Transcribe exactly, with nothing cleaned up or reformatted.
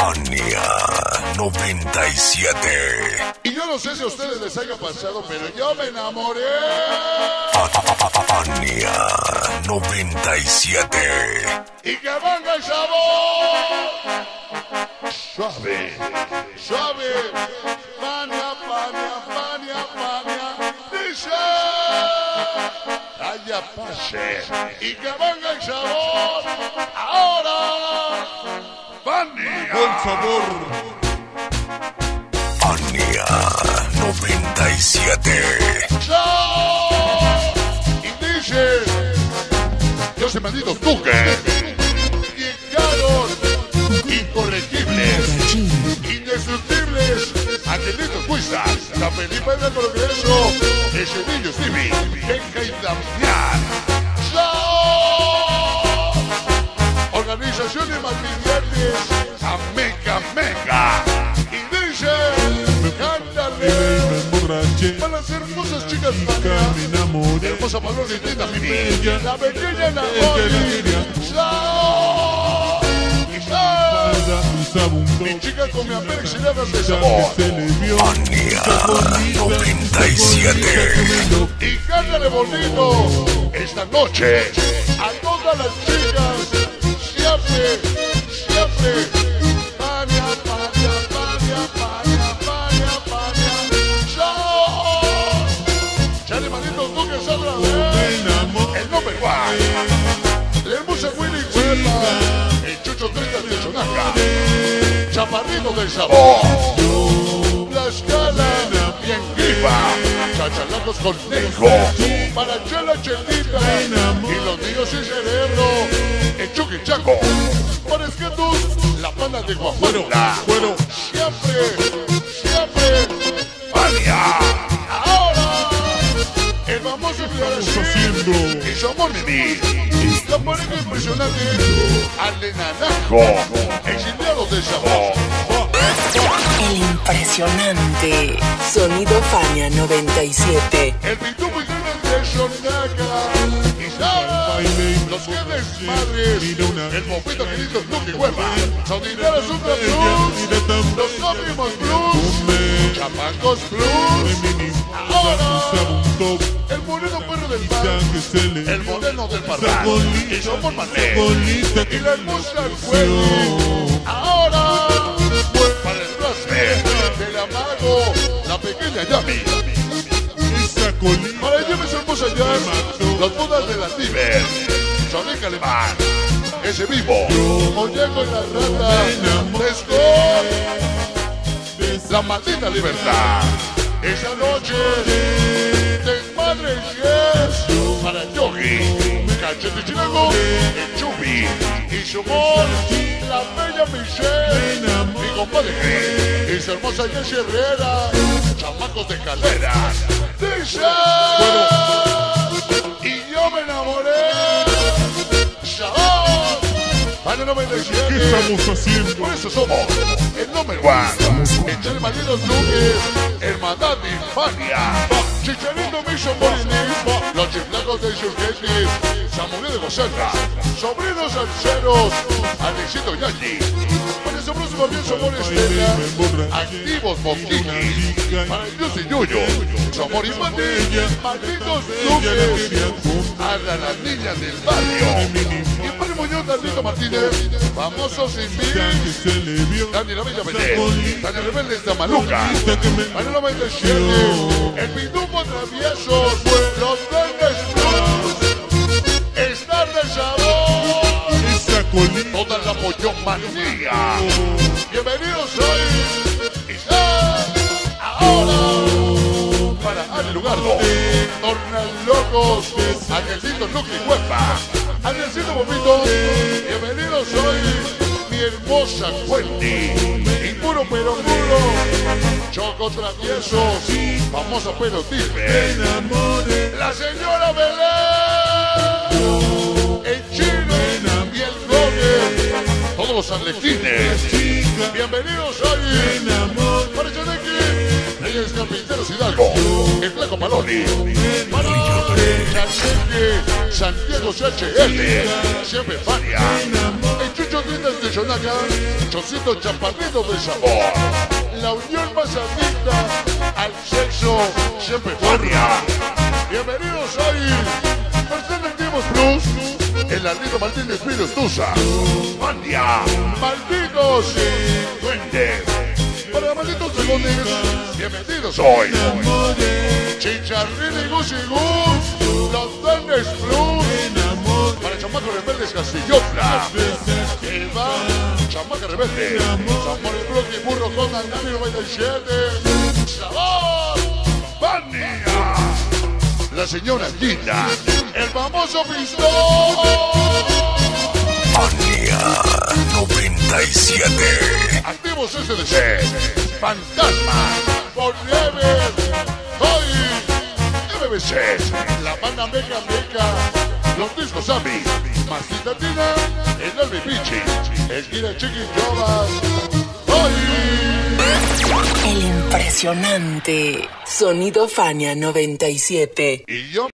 Fania noventa y siete. Y yo no sé si a ustedes les haya pasado, pero yo me enamoré. Fania noventa y siete. Y que venga el sabor. Suave, suave. Fania, Fania, Fania, Fania. Dice. Haya pase. Y que venga el sabor. Ahora. Fania. Buen sabor. Fania noventa y siete. Y dice, Dios malditos duques, llegaron incorregibles, indestructibles, angelitos Cuisa, la Felipe del Progreso, el Cedillo Stevie, Benja y Damián. Organizaciones malvivientes, Amenga, Amenga. Y dice, cántale. Para las hermosas chicas Fania, hermosa Pablo y linda Mimi, la pequeña Nagori, mi chica con mi amor exiliadas de sabor. Fania noventa y siete. Y cántale bonito esta noche a todas las chicas, siempre, siempre. Fania, Fania, Fania, Fania, Fania, Fania. Chale, manitos duques otra vez. El number one. La hermosa Willy Huerta. El Chucho treinta de Chonaca. Chaparrito del sabor. La escala bien gripa. Chachalacos con Nejo. Para Chela Chelita. Y los niños y cerebro. El Chucky Chaco. Para Esquetus. La pana de Guajuela. Bueno, siempre, siempre. Fania. Ahora. El famoso Clarací. Y su amor Mimi. La pareja impresionante. Ale Naranjo. Exiliados del sabor. El impresionante sonido Fania noventa y siete. El pitufo y de Chonaca. Y Sara. Los grandes madres. El bofito querido Luke Hueva. Sonideras Ultra Plus. Los óptimos Plus. Chapacos Plus. Ahora. El moreno perro del mar. El moreno del parral. Y somos Marley. Y la hermosa Cuelli. Ahora. Para el Rasper. Del amago. La pequeña Yami. Para ella su hermosa Yami. Los bodas de la Tiber. Sonic Alemán. Ese vivo. Oyeco en la rata. Descor. La maldita libertad. Esa noche. Desmadre Yes. Para Yogi. Cachete Chinago. El Chubi. Y su amor. La bella Michelle. Mi compadre. Y su hermosa Jessie Herrera. Chamacos de Caleras. Dice. Y yo me enamoré. Shabbat. Año noventa y siete. ¿Qué estamos haciendo? Por eso somos el número one. Entre Malditos Luques, Hermandad y Fania. Chicharito Mission Morini. Los chiflacos de Insurgentes. Samuel de Gosendra. Sobrinos Alceros. Alexito Yachi. Para su próximo bien Somor Estela. Activos Moquini. Para el Yus y Yuyo. Somor y Mati. Malditos Luques. A las niñas del barrio. Y para Muñoz Tardito Martínez. Famosos sin mí. Dani la Bella Belén. Dani Rebelde de Maluca. Manolo noventa y siete. El Pitufo Traviesos. Los Verdes Plus. Estar de sabor. Toda la Pollón Manía. Bienvenidos hoy. Ahora. Para Ale Lugardo. Tornan Locos. Angelito Luque y Huepa. Angelito Bobito. Bienvenidos hoy. Mi hermosa Wendy. Impuro pero puro. Choco Traviesos. Famosa pero tirbe. La señora Belén. El chino. Y el Roger. Todos los arlequines. Bienvenidos hoy. Para Chanequi. Reyes Carpinteros Hidalgo. El Flaco Paloni. Para Chanequi. Santiago C H L. Siempre Fania. El Chucho Tiendas de Chichonaca, chocito chaparrito de sabor. La unión más adicta al sexo siempre Fania. Bienvenidos hoy, Mercedes Plus, el Ardito Martínez Virus Tusa. Fania, malditos y duendes. Para malditos segundos, bienvenidos hoy. Chicharrín y Gus y Gus, los duendes Plus. Para Chamaco Rebeldes Castillotla. Eva, Chamaca Rebelde. Zamora y Bloque y Burro con Andami noventa y siete. Sabor, Fania. La señora Gina, el famoso pistón. Fania noventa y siete. Activos S D C. Fantasma. Forever. Hoy. M B C. La banda Meca Meca. Los discos Zambi. Masita Tina. El Albi Pichi. El Kira Chiqui Jovas. Hoy. El impresionante Sonido Fania noventa y siete. Y yo.